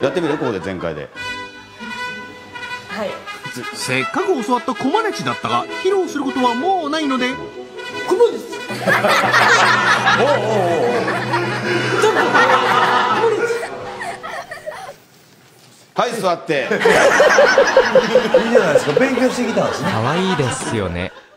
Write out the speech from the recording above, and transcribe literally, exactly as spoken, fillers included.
やってみるここで全開で。 はい。 せっかく教わったコマネチだったが披露することはもうないので。 クモです。 おおおお。 ちょっと。 はい座って。 いいじゃないですか、勉強してきたんですね。 可愛いですよね。